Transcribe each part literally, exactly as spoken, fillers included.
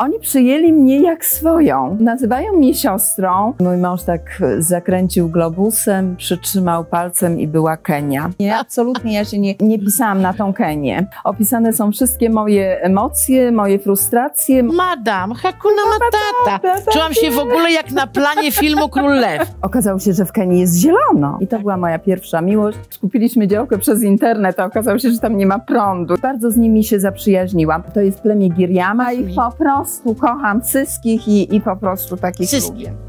Oni przyjęli mnie jak swoją. Nazywają mnie siostrą. Mój mąż tak zakręcił globusem, przytrzymał palcem i była Kenia. Nie, absolutnie ja się nie, nie pisałam na tą Kenię. Opisane są wszystkie moje emocje, moje frustracje. Madam, Hakuna Matata. Czułam się w ogóle jak na planie filmu Król Lew. Okazało się, że w Kenii jest zielono. I to była moja pierwsza miłość. Kupiliśmy działkę przez internet, a okazało się, że tam nie ma prądu. Bardzo z nimi się zaprzyjaźniłam. To jest plemię Giriama i po prostu kocham wszystkich i, i po prostu takich Wszystkich. Lubię.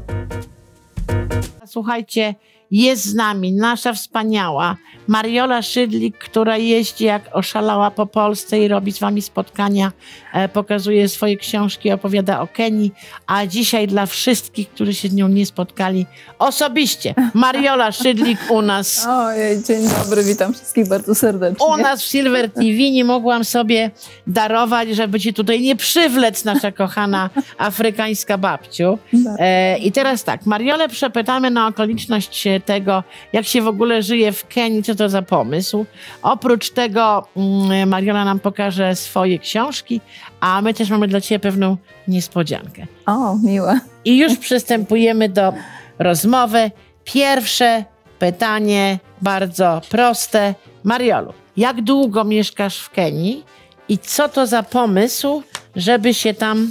Słuchajcie, jest z nami nasza wspaniała Mariola Szydlik, która jeździ jak oszalała po Polsce i robi z wami spotkania, e, pokazuje swoje książki, opowiada o Kenii, a dzisiaj dla wszystkich, którzy się z nią nie spotkali osobiście, Mariola Szydlik u nas. Ojej, dzień dobry, witam wszystkich bardzo serdecznie. U nas w Silver T V nie mogłam sobie darować, żeby ci tutaj nie przywlec, nasza kochana afrykańska babciu. E, I teraz tak, Mariolę przepytamy na okoliczność tego, jak się w ogóle żyje w Kenii, co to za pomysł. Oprócz tego mm, Mariola nam pokaże swoje książki, a my też mamy dla ciebie pewną niespodziankę. O, miłe. I już przystępujemy do rozmowy. Pierwsze pytanie, bardzo proste. Mariolu, jak długo mieszkasz w Kenii i co to za pomysł, żeby się tam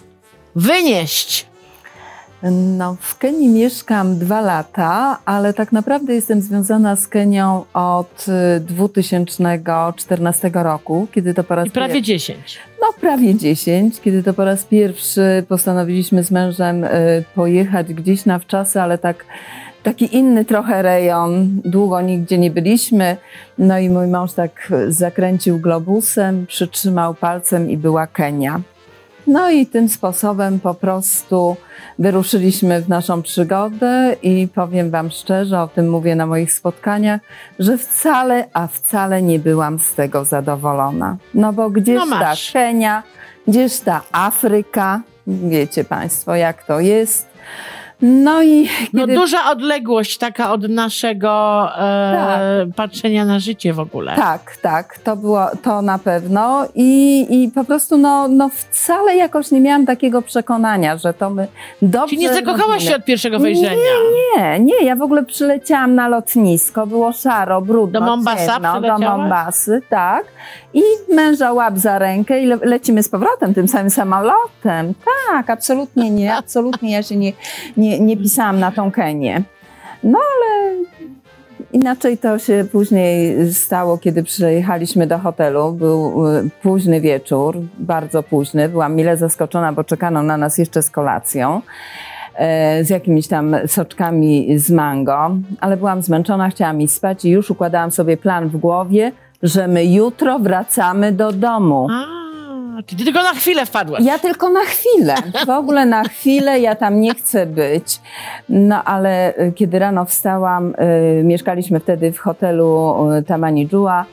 wynieść? No, w Kenii mieszkam dwa lata, ale tak naprawdę jestem związana z Kenią od dwa tysiące czternastego roku, kiedy to po raz I prawie pier... dziesięć. No, prawie dziesięć, kiedy to po raz pierwszy postanowiliśmy z mężem y, pojechać gdzieś na wczasy, ale tak taki inny trochę rejon, długo nigdzie nie byliśmy. No i mój mąż tak zakręcił globusem, przytrzymał palcem i była Kenia. No i tym sposobem po prostu wyruszyliśmy w naszą przygodę i powiem wam szczerze, o tym mówię na moich spotkaniach, że wcale, a wcale nie byłam z tego zadowolona. No bo gdzież no ta Kenia, gdzież ta Afryka, wiecie państwo jak to jest. No i no kiedy... duża odległość taka od naszego e, tak. patrzenia na życie w ogóle. Tak, tak, to było to na pewno i, i po prostu no, no wcale jakoś nie miałam takiego przekonania, że to my dobrze... Czyli nie zakochałaś się od pierwszego wejrzenia? Nie, nie, nie, ja w ogóle przyleciałam na lotnisko, było szaro, brudno, do Mombasa ciemno, do Mombasy, tak. I męża łap za rękę i le lecimy z powrotem tym samym samolotem. Tak, absolutnie nie, absolutnie ja się nie, nie, nie pisałam na tą Kenię. No ale inaczej to się później stało, kiedy przyjechaliśmy do hotelu. Był późny wieczór, bardzo późny. Byłam mile zaskoczona, bo czekano na nas jeszcze z kolacją, z jakimiś tam soczkami z mango, ale byłam zmęczona, chciałam iść spać i już układałam sobie plan w głowie, że my jutro wracamy do domu. A, ty tylko na chwilę wpadłaś. Ja tylko na chwilę, w ogóle na chwilę, ja tam nie chcę być. No ale kiedy rano wstałam, y, mieszkaliśmy wtedy w hotelu y, Tamani Jua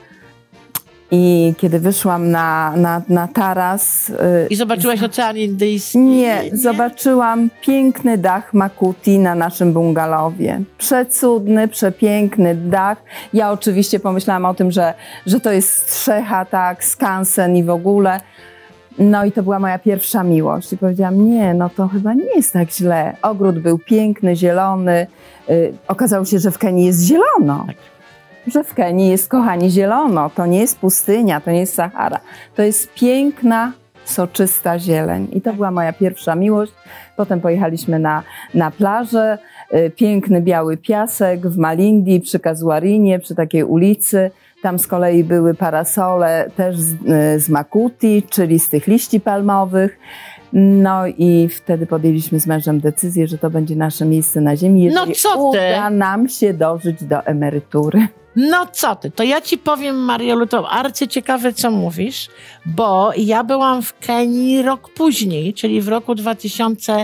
i kiedy wyszłam na, na, na taras... Y, I zobaczyłaś Ocean Indyjski? Nie, nie, zobaczyłam piękny dach Makuti na naszym bungalowie. Przecudny, przepiękny dach. Ja oczywiście pomyślałam o tym, że, że to jest strzecha, tak, skansen i w ogóle. No i to była moja pierwsza miłość. I powiedziałam, nie, no to chyba nie jest tak źle. Ogród był piękny, zielony. Yy, okazało się, że w Kenii jest zielono. Tak. Że w Kenii jest, kochani, zielono. To nie jest pustynia, to nie jest Sahara. To jest piękna, soczysta zieleń. I to była moja pierwsza miłość. Potem pojechaliśmy na, na plażę. Piękny biały piasek w Malindi, przy Kazuarinie, przy takiej ulicy. Tam z kolei były parasole też z, z Makuti, czyli z tych liści palmowych. No i wtedy podjęliśmy z mężem decyzję, że to będzie nasze miejsce na ziemi, jeżeli no co ty? uda nam się dożyć do emerytury. No co ty, to ja ci powiem, Mariolu, to arcyciekawe, co mówisz, bo ja byłam w Kenii rok później, czyli w roku dwa tysiące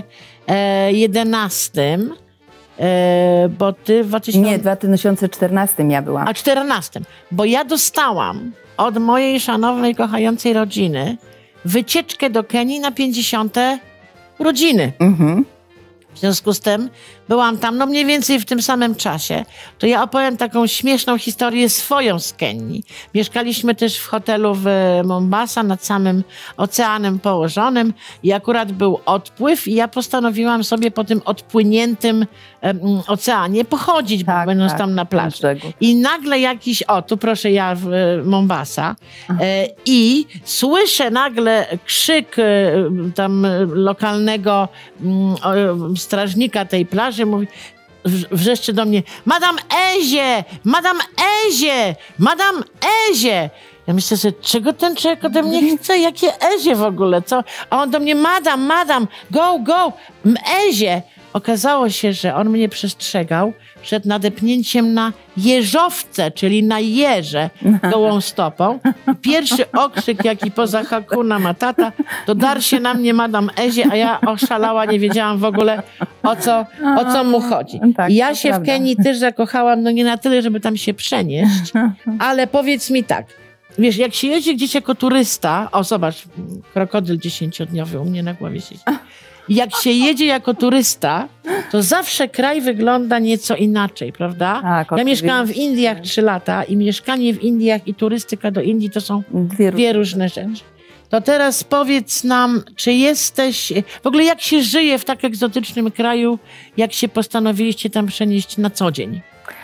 jedenastym, e, bo ty w dwa tysiące... Nie, w dwa tysiące czternastym ja byłam. A czternastym, bo ja dostałam od mojej szanownej, kochającej rodziny wycieczkę do Kenii na pięćdziesiąte rodziny. Mhm. W związku z tym byłam tam, no mniej więcej w tym samym czasie. To ja opowiem taką śmieszną historię swoją z Kenii. Mieszkaliśmy też w hotelu w Mombasa nad samym oceanem położonym i akurat był odpływ i ja postanowiłam sobie po tym odpłyniętym um, oceanie pochodzić, tak, będąc tak, tam na plaży. I nagle jakiś, o tu proszę ja w Mombasa e, i słyszę nagle krzyk e, tam lokalnego m, strażnika tej plaży, mówi, wrzeszczy do mnie: Madam Ezie! Madam Ezie! Madam Ezie! Ja myślę sobie, czego ten człowiek ode mnie chce? Jakie Ezie w ogóle? Co? A on do mnie: Madam, madam, go, go, Ezie! Okazało się, że on mnie przestrzegał przed nadepnięciem na jeżowce, czyli na jeże gołą stopą. Pierwszy okrzyk, jaki poza Hakuna Matata, to dar się na mnie Madam Ezie, a ja oszalała, nie wiedziałam w ogóle, o co, o co mu chodzi. Tak, I ja się prawda. w Kenii też zakochałam, no nie na tyle, żeby tam się przenieść, ale powiedz mi tak, wiesz, jak się jeździ gdzieś jako turysta, o zobacz, krokodyl dziesięciodniowy u mnie na głowie siedzi. Jak się jedzie jako turysta, to zawsze kraj wygląda nieco inaczej, prawda? Tak, ja mieszkałam w Indiach trzy lata i mieszkanie w Indiach i turystyka do Indii to są dwie, dwie różne rzeczy. To teraz powiedz nam, czy jesteś... W ogóle jak się żyje w tak egzotycznym kraju, jak się postanowiliście tam przenieść na co dzień?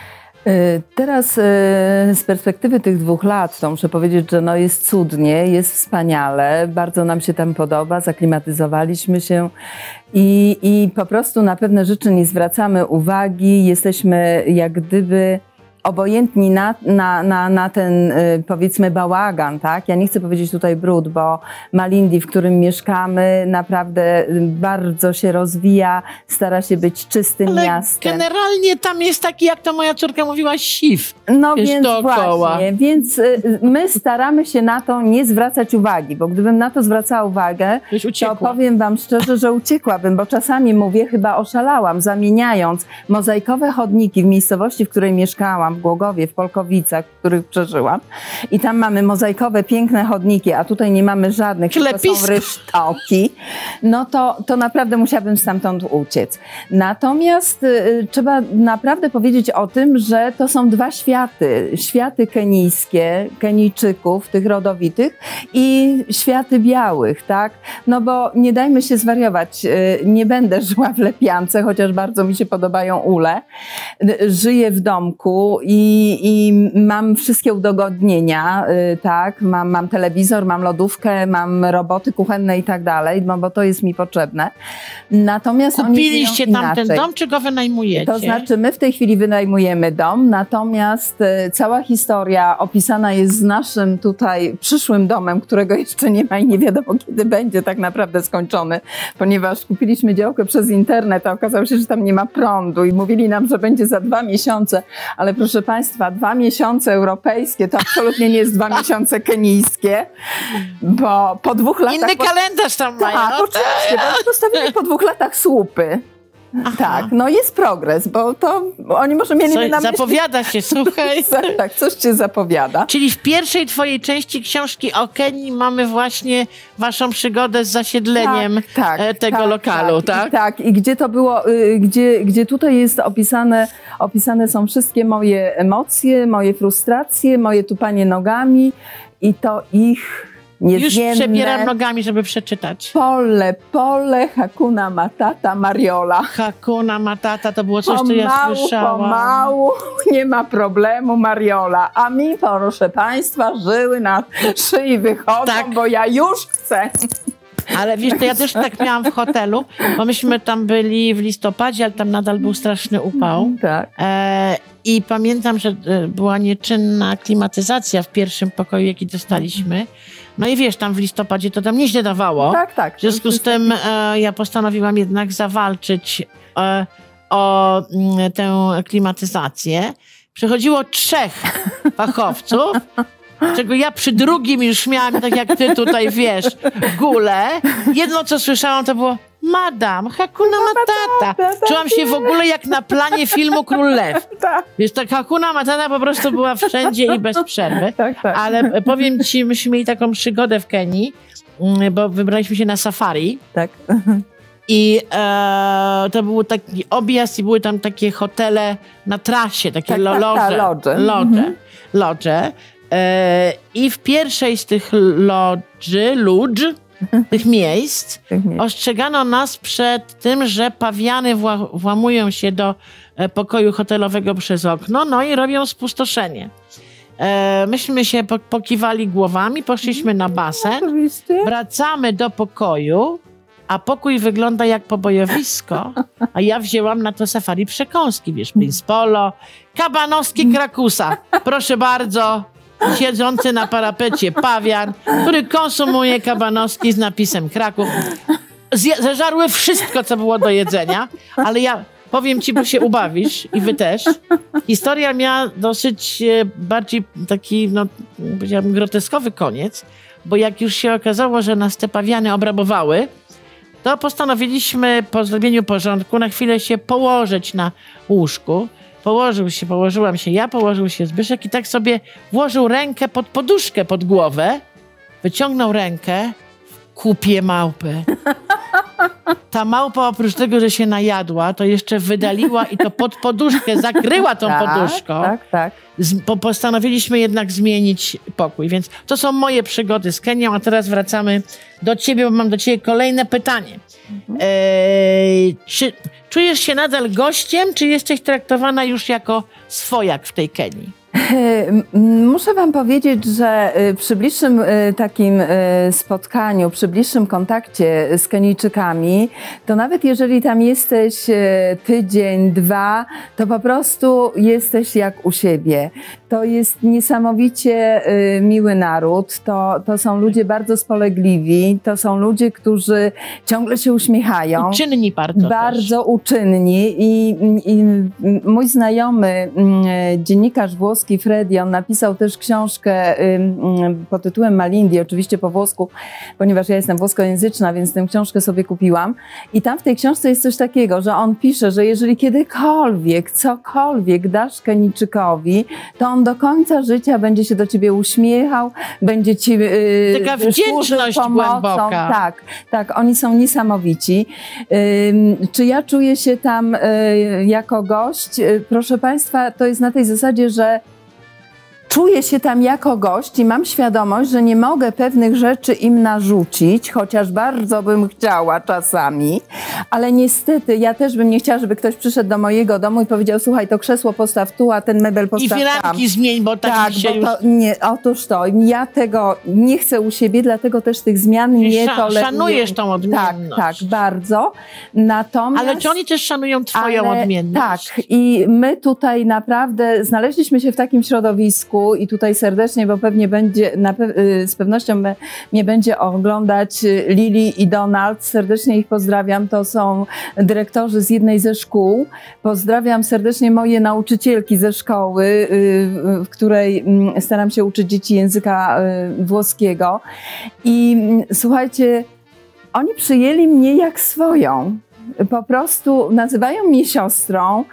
Teraz z perspektywy tych dwóch lat to muszę powiedzieć, że no jest cudnie, jest wspaniale, bardzo nam się tam podoba, zaklimatyzowaliśmy się i, i po prostu na pewne rzeczy nie zwracamy uwagi, jesteśmy jak gdyby obojętni na, na, na, na ten, powiedzmy, bałagan, tak? Ja nie chcę powiedzieć tutaj brud, bo Malindi, w którym mieszkamy, naprawdę bardzo się rozwija, stara się być czystym Ale miastem. Generalnie tam jest taki, jak to moja córka mówiła, siw. No jest więc dookoła. właśnie, więc my staramy się na to nie zwracać uwagi, bo gdybym na to zwracała uwagę, to powiem wam szczerze, że uciekłabym, bo czasami mówię, chyba oszalałam, zamieniając mozaikowe chodniki w miejscowości, w której mieszkałam, w Głogowie, w Polkowicach, w których przeżyłam. I tam mamy mozaikowe, piękne chodniki, a tutaj nie mamy żadnych, tylko są rysztoki. No to, to naprawdę musiałabym stamtąd uciec. Natomiast y, trzeba naprawdę powiedzieć o tym, że to są dwa światy. Światy kenijskie, Kenijczyków, tych rodowitych i światy białych, tak? No bo nie dajmy się zwariować. Y, nie będę żyła w lepiance, chociaż bardzo mi się podobają ule. Y, żyję w domku I, i mam wszystkie udogodnienia, y, tak, mam, mam telewizor, mam lodówkę, mam roboty kuchenne i tak dalej, no bo to jest mi potrzebne. Natomiast kupiliście oni tam ten dom, czy go wynajmujecie? To znaczy, my w tej chwili wynajmujemy dom, natomiast y, cała historia opisana jest z naszym tutaj przyszłym domem, którego jeszcze nie ma i nie wiadomo, kiedy będzie tak naprawdę skończony, ponieważ kupiliśmy działkę przez internet, a okazało się, że tam nie ma prądu i mówili nam, że będzie za dwa miesiące, ale proszę Państwa, dwa miesiące europejskie to absolutnie nie jest dwa miesiące kenijskie, bo po dwóch latach... Inny kalendarz tam mają. Tak, oczywiście, bo postawili po dwóch latach słupy. Aha. Tak, no jest progres, bo to oni może mieli coś na myśli... Zapowiada się, słuchaj. Tak, coś cię zapowiada. Czyli w pierwszej twojej części książki o Kenii mamy właśnie waszą przygodę z zasiedleniem tak, tak, tego tak, lokalu, tak? Tak, i, tak, i gdzie to było, y, gdzie, gdzie tutaj jest opisane, opisane są wszystkie moje emocje, moje frustracje, moje tupanie nogami i to ich... Niezmienne. Już przebieram nogami, żeby przeczytać. Pole, pole, Hakuna Matata, Mariola. Hakuna Matata, to było coś, co ja słyszałam. Pomału, nie ma problemu, Mariola. A mi, proszę Państwa, żyły na szyi wychodzą, tak. Bo ja już chcę. Ale wiesz, to ja też tak miałam w hotelu, bo myśmy tam byli w listopadzie, ale tam nadal był straszny upał. Tak. E, I pamiętam, że była nieczynna klimatyzacja w pierwszym pokoju, jaki dostaliśmy. No i wiesz, tam w listopadzie to tam nieźle dawało. Tak, tak. W związku z tym e, ja postanowiłam jednak zawalczyć e, o m, tę klimatyzację. Przychodziło trzech fachowców, czego ja przy drugim już miałam, tak jak ty tutaj wiesz, gulę. Jedno, co słyszałam, to było: Madam, Hakuna Matata. Czułam się w ogóle jak na planie filmu Król Lew. Wiesz, ta Hakuna Matata po prostu była wszędzie i bez przerwy. Ale powiem ci, myśmy mieli taką przygodę w Kenii, bo wybraliśmy się na safari. Tak. I e, to był taki objazd i były tam takie hotele na trasie, takie tak, lo, tak, loże. lodże. Lodże. Mhm. lodże. E, I w pierwszej z tych lodży, lodż, tych miejsc, ostrzegano nas przed tym, że pawiany wła włamują się do pokoju hotelowego przez okno, no i robią spustoszenie. E, myśmy się po pokiwali głowami, poszliśmy na basen, wracamy do pokoju, a pokój wygląda jak pobojowisko, a ja wzięłam na to safari przekąski, wiesz, Prince Polo, kabanowski Krakusa, proszę bardzo, siedzący na parapecie pawian, który konsumuje kabanowski z napisem Kraków. Zje zeżarły wszystko, co było do jedzenia, ale ja powiem ci, bo się ubawisz i wy też. Historia miała dosyć e, bardziej taki, no, powiedziałabym, groteskowy koniec, bo jak już się okazało, że nas te pawiany obrabowały, to postanowiliśmy po zrobieniu porządku na chwilę się położyć na łóżku. Położył się, położyłam się ja, położył się Zbyszek i tak sobie włożył rękę pod poduszkę, pod głowę, wyciągnął rękę, kupię małpę. Ta małpa oprócz tego, że się najadła, to jeszcze wydaliła i to pod poduszkę, zakryła tą tak, poduszką. Tak, tak. Z, po, postanowiliśmy jednak zmienić pokój. Więc to są moje przygody z Kenią, a teraz wracamy do ciebie, bo mam do ciebie kolejne pytanie. Mhm. Eee, czy czujesz się nadal gościem, czy jesteś traktowana już jako swojak w tej Kenii? Muszę wam powiedzieć, że przy bliższym takim spotkaniu, przy bliższym kontakcie z Kenijczykami, to nawet jeżeli tam jesteś tydzień, dwa, to po prostu jesteś jak u siebie. To jest niesamowicie miły naród, to, to są ludzie bardzo spolegliwi, to są ludzie, którzy ciągle się uśmiechają. Uczynni bardzo. Bardzo też. uczynni i, i mój znajomy dziennikarz włoski Freddy, on napisał też książkę pod tytułem Malindi, oczywiście po włosku, ponieważ ja jestem włoskojęzyczna, więc tę książkę sobie kupiłam. I tam w tej książce jest coś takiego, że on pisze, że jeżeli kiedykolwiek, cokolwiek dasz Kenijczykowi, to on do końca życia będzie się do ciebie uśmiechał, będzie ci yy, taka wdzięczność głęboka. Tak, tak, oni są niesamowici. Yy, czy ja czuję się tam yy, jako gość? Yy, proszę Państwa, to jest na tej zasadzie, że czuję się tam jako gość i mam świadomość, że nie mogę pewnych rzeczy im narzucić, chociaż bardzo bym chciała czasami, ale niestety ja też bym nie chciała, żeby ktoś przyszedł do mojego domu i powiedział: słuchaj, to krzesło postaw tu, a ten mebel postaw tam. I firanki zmień, bo tak, tak się bo już... to, nie, otóż to, ja tego nie chcę u siebie, dlatego też tych zmian nie Sza toleruję. Szanujesz tą odmienność. Tak, tak, bardzo. Natomiast... Ale czy oni też szanują twoją ale, odmienność? Tak, i my tutaj naprawdę znaleźliśmy się w takim środowisku i tutaj serdecznie, bo pewnie będzie, na pe z pewnością me, mnie będzie oglądać Lili i Donald. Serdecznie ich pozdrawiam. To są dyrektorzy z jednej ze szkół. Pozdrawiam serdecznie moje nauczycielki ze szkoły, w której staram się uczyć dzieci języka włoskiego. I słuchajcie, oni przyjęli mnie jak swoją. Po prostu nazywają mnie siostrą.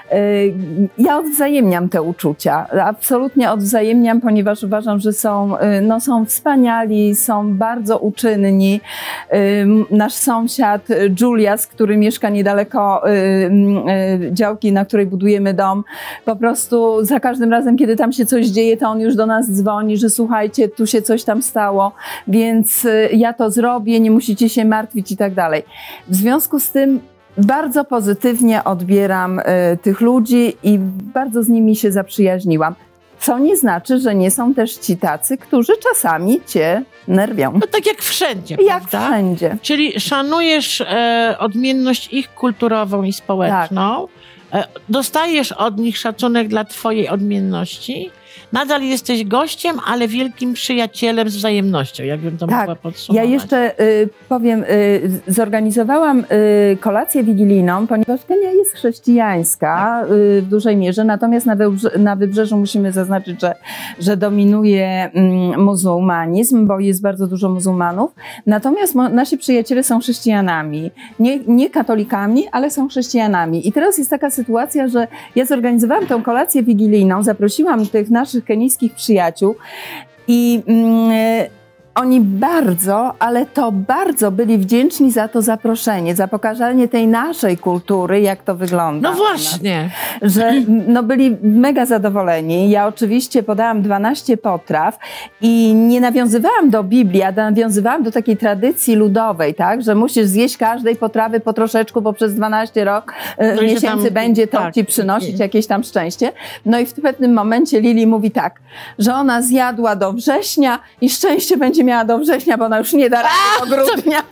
Ja odwzajemniam te uczucia, absolutnie odwzajemniam, ponieważ uważam, że są, no, są wspaniali, są bardzo uczynni. Nasz sąsiad Julias, który mieszka niedaleko działki, na której budujemy dom, po prostu za każdym razem, kiedy tam się coś dzieje, to on już do nas dzwoni, że słuchajcie, tu się coś tam stało, więc ja to zrobię, nie musicie się martwić i tak dalej. W związku z tym bardzo pozytywnie odbieram y, tych ludzi i bardzo z nimi się zaprzyjaźniłam. Co nie znaczy, że nie są też ci tacy, którzy czasami cię nerwią. No tak jak wszędzie, Jak prawda? wszędzie. Czyli szanujesz e, odmienność ich kulturową i społeczną, tak. e, dostajesz od nich szacunek dla twojej odmienności, nadal jesteś gościem, ale wielkim przyjacielem z wzajemnością, jakbym to tak. mogła podsumować. Ja jeszcze y, powiem, y, zorganizowałam y, kolację wigilijną, ponieważ Kenia jest chrześcijańska y, w dużej mierze, natomiast na, wybrze na wybrzeżu musimy zaznaczyć, że, że dominuje y, muzułmanizm, bo jest bardzo dużo muzułmanów. Natomiast nasi przyjaciele są chrześcijanami, nie, nie katolikami, ale są chrześcijanami. I teraz jest taka sytuacja, że ja zorganizowałam tę kolację wigilijną, zaprosiłam tych naszych kenijskich przyjaciół i mm, Oni bardzo, ale to bardzo byli wdzięczni za to zaproszenie, za pokazanie tej naszej kultury, jak to wygląda. No właśnie. Że no, byli mega zadowoleni. Ja oczywiście podałam dwanaście potraw i nie nawiązywałam do Biblii, a nawiązywałam do takiej tradycji ludowej, tak, że musisz zjeść każdej potrawy po troszeczku, bo przez dwanaście rok, no miesięcy tam, będzie to tak, ci przynosić jakieś tam szczęście. No i w pewnym momencie Lili mówi tak, że ona zjadła do września i szczęście będzie miała do września, bo ona już nie da rady do grudnia.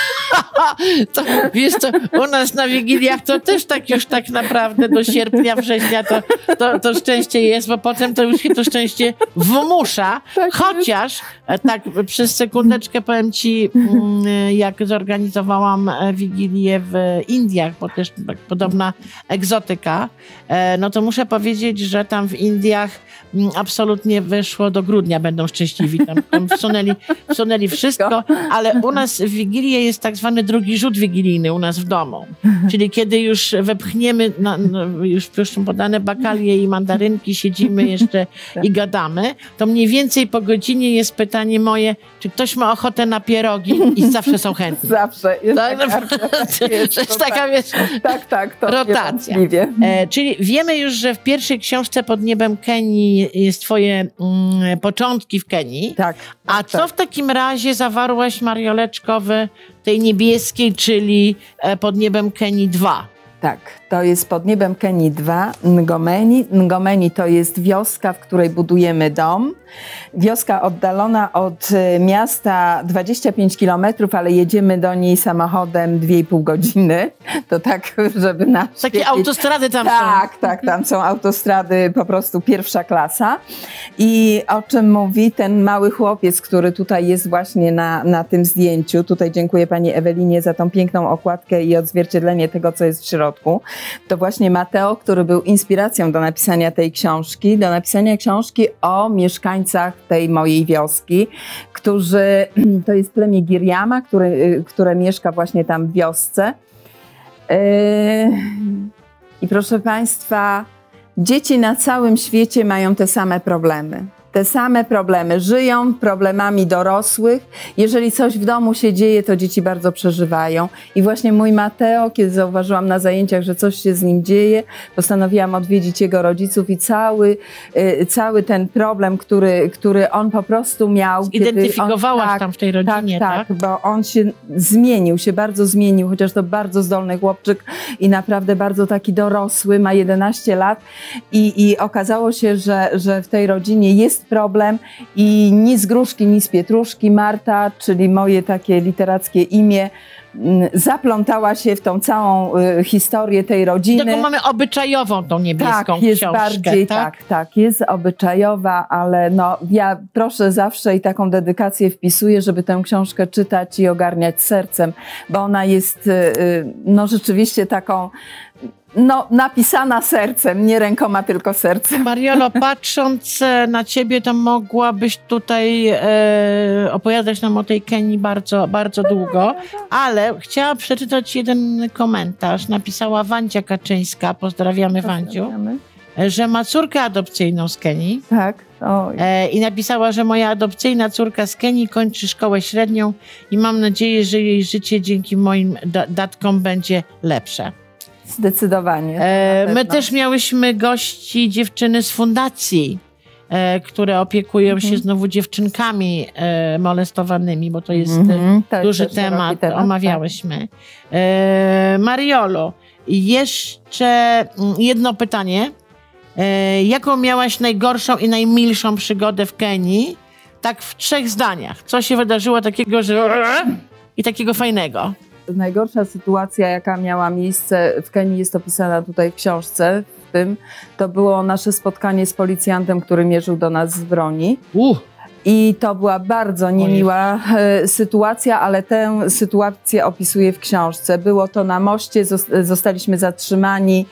To, wiesz co, u nas na Wigiliach to też tak już tak naprawdę do sierpnia, września to, to, to szczęście jest, bo potem to już się to szczęście wmusza, tak chociaż jest. Tak przez sekundeczkę powiem ci, jak zorganizowałam Wigilię w Indiach, bo też tak podobna egzotyka, no to muszę powiedzieć, że tam w Indiach absolutnie wyszło do grudnia, będą szczęśliwi, tam, tam wsunęli, wsunęli wszystko, ale u nas w Wigilię jest tak zwany drugi rzut wigilijny u nas w domu, czyli kiedy już wepchniemy, na, no, już są podane bakalie i mandarynki, siedzimy jeszcze i gadamy, to mniej więcej po godzinie jest pytanie moje, czy ktoś ma ochotę na pierogi i zawsze są chętni. Zawsze. Jest tak, taka, to jest, jest taka, tak, wiesz, tak, tak, to rotacja. E, czyli wiemy już, że w pierwszej książce Pod niebem Kenii jest twoje mm, początki w Kenii. Tak. A tak, co tak. w takim razie zawarłaś, Marioleczko, w tej niebieskiej, czyli Pod niebem Kenii dwa? Tak, to jest Pod niebem Kenii dwa, Ngomeni. Ngomeni to jest wioska, w której budujemy dom. Wioska oddalona od miasta dwadzieścia pięć kilometrów, ale jedziemy do niej samochodem dwie i pół godziny. To tak, żeby na Takie autostrady tam tak, są. Tak, tak, tam są autostrady po prostu pierwsza klasa. I o czym mówi ten mały chłopiec, który tutaj jest właśnie na, na tym zdjęciu. Tutaj dziękuję pani Ewelinie za tą piękną okładkę i odzwierciedlenie tego, co jest w środku. To właśnie Mateo, który był inspiracją do napisania tej książki, do napisania książki o mieszkańcach tej mojej wioski, którzy, to jest plemię Giriama, który, które mieszka właśnie tam w wiosce. Yy, I proszę państwa, dzieci na całym świecie mają te same problemy. Te same problemy. Żyją problemami dorosłych. Jeżeli coś w domu się dzieje, to dzieci bardzo przeżywają. I właśnie mój Mateo, kiedy zauważyłam na zajęciach, że coś się z nim dzieje, postanowiłam odwiedzić jego rodziców i cały, y, cały ten problem, który, który on po prostu miał. Identyfikowałaś tak, tam w tej rodzinie, tak? Tak, tak, bo on się zmienił, się bardzo zmienił, chociaż to bardzo zdolny chłopczyk i naprawdę bardzo taki dorosły, ma jedenaście lat i, i okazało się, że, że w tej rodzinie jest problem i ni z gruszki, ni z pietruszki Marta, czyli moje takie literackie imię, zaplątała się w tą całą y, historię tej rodziny. Taką mamy obyczajową tą niebieską tak, jest książkę. Bardziej, tak? tak, tak, jest obyczajowa, ale no, ja proszę zawsze i taką dedykację wpisuję, żeby tę książkę czytać i ogarniać sercem, bo ona jest y, no rzeczywiście taką no, napisana sercem, nie rękoma, tylko sercem. Mariolo, patrząc na ciebie, to mogłabyś tutaj e, opowiadać nam o tej Kenii bardzo, bardzo długo, ale chciałam przeczytać jeden komentarz. Napisała Wandzia Kaczyńska, pozdrawiamy Wandziu, że ma córkę adopcyjną z Kenii. Tak. Oj. E, I napisała, że moja adopcyjna córka z Kenii kończy szkołę średnią i mam nadzieję, że jej życie dzięki moim da datkom będzie lepsze. Zdecydowanie. E, my też miałyśmy gości, dziewczyny z fundacji, e, które opiekują mm-hmm. się znowu dziewczynkami e, molestowanymi, bo to jest mm-hmm. e, duży temat, temat, omawiałyśmy. Tak. E, Mariolo, jeszcze jedno pytanie. E, jaką miałaś najgorszą i najmilszą przygodę w Kenii? Tak w trzech zdaniach. Co się wydarzyło takiego, że i takiego fajnego? Najgorsza sytuacja, jaka miała miejsce w Kenii, jest opisana tutaj w książce, w tym, to było nasze spotkanie z policjantem, który mierzył do nas z broni. Uh. I to była bardzo niemiła e, sytuacja, ale tę sytuację opisuję w książce. Było to na moście, zostaliśmy zatrzymani.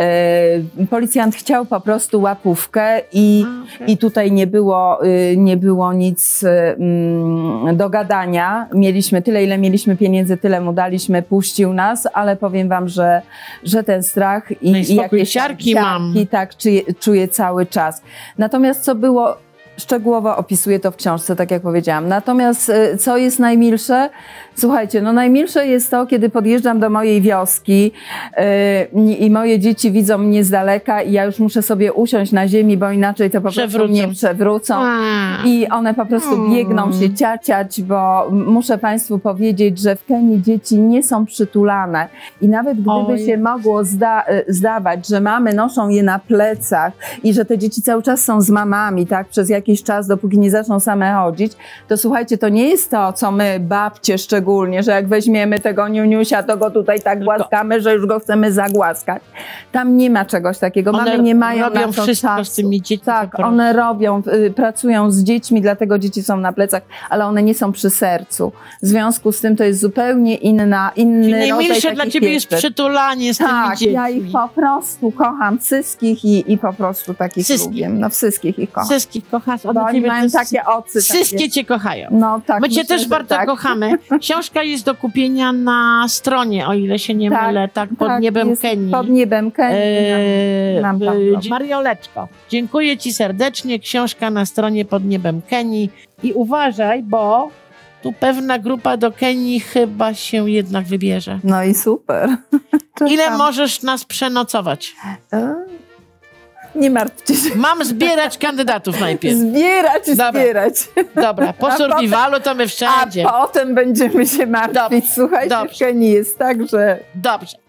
E, policjant chciał po prostu łapówkę i, okay. i tutaj nie było, e, nie było nic e, m, do gadania. Mieliśmy tyle, ile mieliśmy pieniędzy, tyle mu daliśmy, puścił nas, ale powiem wam, że, że ten strach i, no i i jakieś siarki mam. tak czuję, czuję cały czas. Natomiast co było szczegółowo opisuję to w książce, tak jak powiedziałam. Natomiast co jest najmilsze? Słuchajcie, no najmilsze jest to, kiedy podjeżdżam do mojej wioski yy, i moje dzieci widzą mnie z daleka i ja już muszę sobie usiąść na ziemi, bo inaczej to po prostu mnie przewrócą. A. I one po prostu hmm. biegną się ciaciać, bo muszę Państwu powiedzieć, że w Kenii dzieci nie są przytulane. I nawet gdyby Oj. się mogło zda zdawać, że mamy noszą je na plecach i że te dzieci cały czas są z mamami, tak, przez jakiś czas, dopóki nie zaczną same chodzić, to słuchajcie, to nie jest to, co my, babcie szczególnie, że jak weźmiemy tego niuniusia, to go tutaj tak głaskamy, że już go chcemy zagłaskać. Tam nie ma czegoś takiego. One Mamy nie mają robią na to wszystko czasu. z tymi dziećmi. Tak, one robią, y, pracują z dziećmi, dlatego dzieci są na plecach, ale one nie są przy sercu. W związku z tym to jest zupełnie inna, inny Czyli rodzaj najmilsze dla ciebie jest przytulanie z tak, tymi dziećmi. Ja ich po prostu kocham, wszystkich i, i po prostu takich wszystkich. lubię. No wszystkich ich kocham. Wszystkich kochasz. Bo oni mają takie oczy. Wszystkie takie. cię kochają. No, tak, My cię myślę, też bardzo tak. kochamy. Książka jest do kupienia na stronie, o ile się nie tak, mylę, tak, pod tak, niebem Kenii. Pod niebem Kenii. Eee, nam, nam Marioleczko, dziękuję ci serdecznie. Książka na stronie pod niebem Kenii. I uważaj, bo tu pewna grupa do Kenii chyba się jednak wybierze. No i super. Ile możesz nas przenocować? E? Nie martwcie się. Mam zbierać kandydatów najpierw. Zbierać i Dobra. zbierać. Dobra, po survivalu to my wszędzie. A potem będziemy się martwić. Dobrze. Słuchajcie, Dobrze. w Kenii jest tak, że... Dobrze.